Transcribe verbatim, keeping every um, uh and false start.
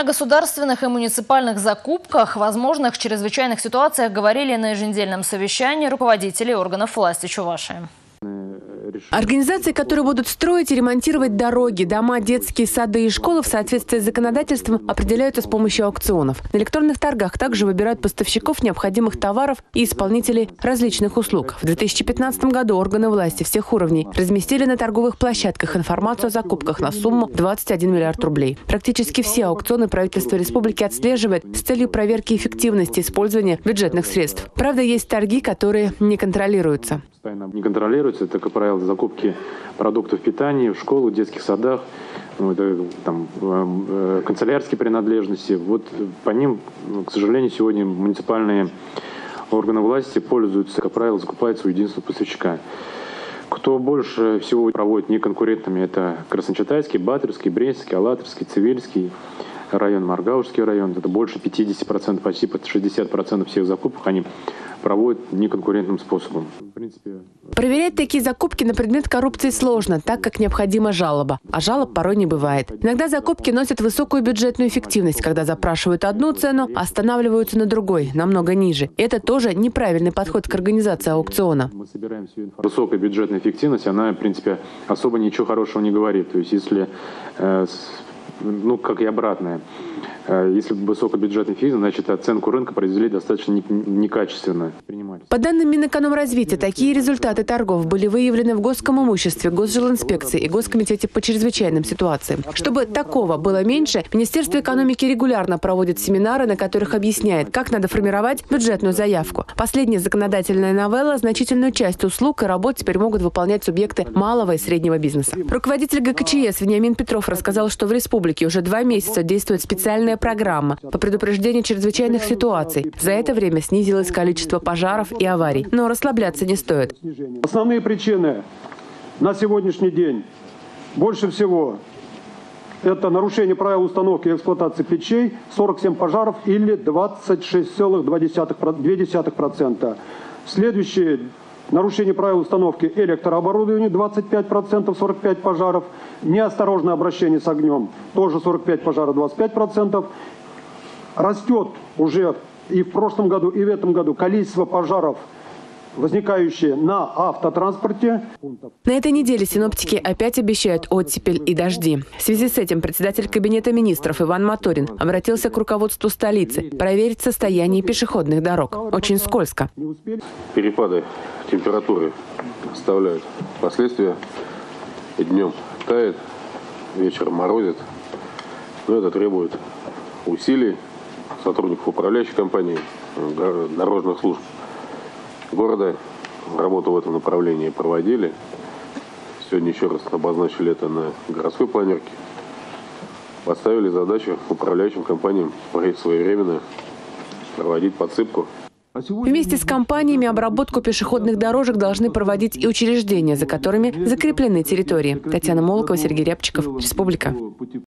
О государственных и муниципальных закупках, возможных чрезвычайных ситуациях говорили на еженедельном совещании руководителей органов власти Чувашии. Организации, которые будут строить и ремонтировать дороги, дома, детские сады и школы в соответствии с законодательством, определяются с помощью аукционов. На электронных торгах также выбирают поставщиков необходимых товаров и исполнителей различных услуг. В две тысячи пятнадцатом году органы власти всех уровней разместили на торговых площадках информацию о закупках на сумму двадцать один миллиард рублей. Практически все аукционы правительство республики отслеживает с целью проверки эффективности использования бюджетных средств. Правда, есть торги, которые не контролируются. Не контролируется, это, как правило, закупки продуктов питания в школах, в детских садах, ну, это, там, э, канцелярские принадлежности. Вот по ним, к сожалению, сегодня муниципальные органы власти пользуются, как правило, закупаются у единственного поставщика. Кто больше всего проводит неконкурентными, это Красночитайский, Батырский, Брестский, Алатырский, Цивильский район, Маргаушский район. Это больше пятидесяти процентов, почти под шестьдесят процентов всех закупок они проводят неконкурентным способом. В принципе... Проверять такие закупки на предмет коррупции сложно, так как необходима жалоба. А жалоб порой не бывает. Иногда закупки носят высокую бюджетную эффективность, когда запрашивают одну цену, а останавливаются на другой, намного ниже. Это тоже неправильный подход к организации аукциона. Мы собираем всю информацию. Высокая бюджетная эффективность, она, в принципе, особо ничего хорошего не говорит. То есть, если, э, ну, как и обратное. Если высокобюджетный физ, значит, оценку рынка произвели достаточно некачественно. По данным Минэкономразвития, такие результаты торгов были выявлены в Госком имуществе, Госжилинспекции и Госкомитете по чрезвычайным ситуациям. Чтобы такого было меньше, Министерство экономики регулярно проводит семинары, на которых объясняет, как надо формировать бюджетную заявку. Последняя законодательная новелла значительную часть услуг и работ теперь могут выполнять субъекты малого и среднего бизнеса. Руководитель ГКЧС Вениамин Петров рассказал, что в республике уже два месяца действует специальная программа по предупреждению чрезвычайных ситуаций. За это время снизилось количество пожаров и аварий. Но расслабляться не стоит. Основные причины на сегодняшний день больше всего это нарушение правил установки и эксплуатации печей, сорок семь пожаров или двадцать шесть целых две десятых процента. Следующие нарушение правил установки электрооборудования двадцать пять процентов, сорок пять пожаров. Неосторожное обращение с огнем тоже сорок пять пожаров, двадцать пять процентов. Растет уже и в прошлом году, и в этом году количество пожаров, возникающие на автотранспорте. На этой неделе синоптики опять обещают оттепель и дожди. В связи с этим председатель Кабинета министров Иван Моторин обратился к руководству столицы проверить состояние пешеходных дорог. Очень скользко. Перепады температуры оставляют последствия. И днем тает, вечером морозит. Но это требует усилий сотрудников управляющей компании, дорожных служб города. Работу в этом направлении проводили. Сегодня еще раз обозначили это на городской планерке. Поставили задачу управляющим компаниям своевременно проводить подсыпку. Вместе с компаниями обработку пешеходных дорожек должны проводить и учреждения, за которыми закреплены территории. Татьяна Молокова, Сергей Рябчиков, Республика.